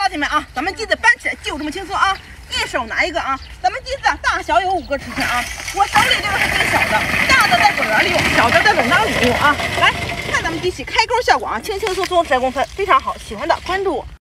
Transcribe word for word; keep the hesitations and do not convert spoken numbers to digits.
老铁们啊，咱们机子搬起来就这么轻松啊！一手拿一个啊，咱们机子啊大小有五个尺寸啊，我手里这个是最小的，大的在滚轮里用，小的在冷当里用啊。来看咱们机器开钩效果啊，轻轻松松十来公分，非常好，喜欢的关注我。